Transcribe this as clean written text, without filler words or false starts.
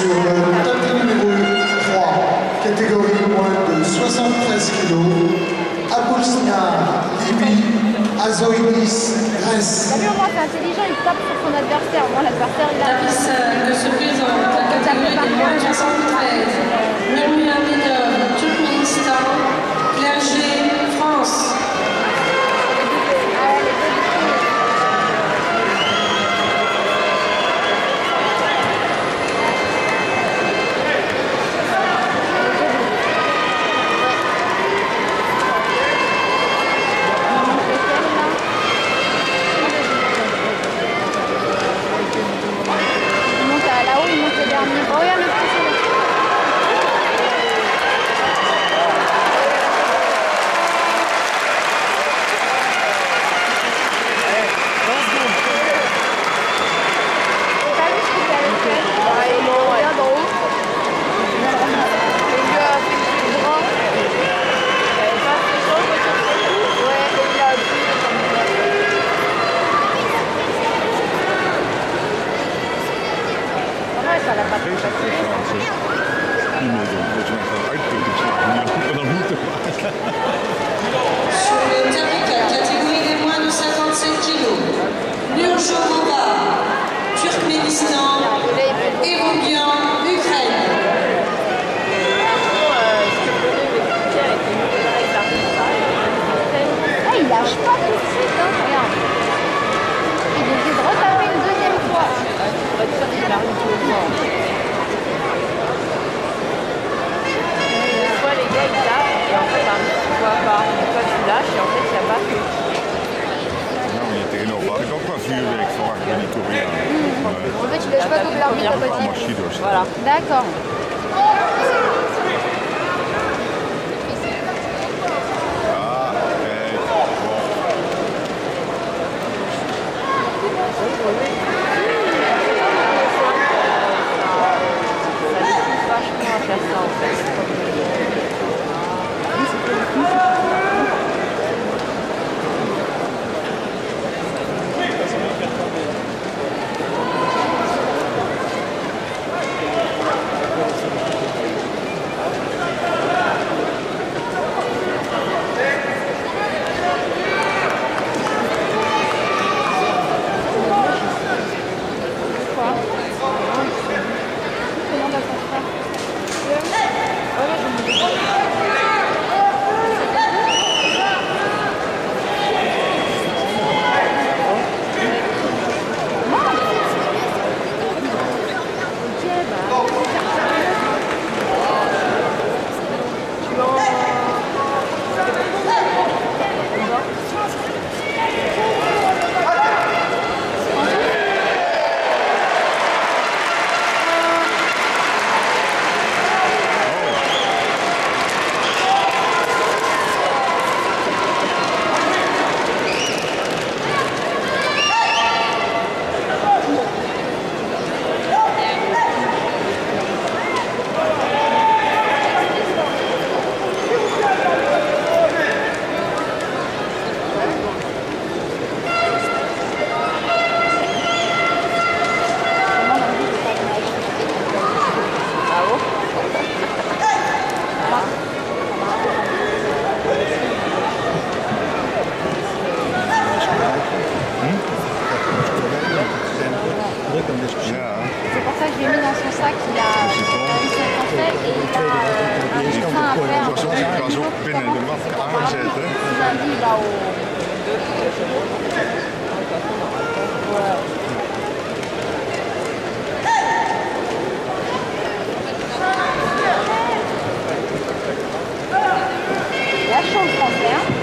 sur le tapis numéro 3, catégorie moins de 73 kg, Aboulsna, Libye, Azoïdis, Grèce. T'as vu, au moins c'est intelligent, il tape sur son adversaire. Moi, l'adversaire, il a... La piste de se présente, la catégorie des moins de 73. Nurmagomedov, Turkménistan, Clerget, France. Sur le territoire, catégorie des moins de 57 kg, Nurjogova, Turkménistan, Erobian, Ukraine. Ah, il lâche pas tout de suite, hein, regarde. Il essaie de retaper une deuxième fois. Pour être sûr qu'il arrive tout le temps. Des fois, les gars, ils lâchent et en fait, tu vois pas. Et toi, tu lâches et en fait, il n'y a pas que. Nou, hier tegenover had ik ook wel vuurwerk verwacht bij die Koreanen. En fait, tu lâches pas comme l'arbitre a Allemaal dit. Shido's. Voilà. D'accord. C'est pour ça que je l'ai mis dans son sac, il a une français et il a un dessin à faire. Ik was ook binnen de mat aangezet. Lundi, là, au... La chambre française.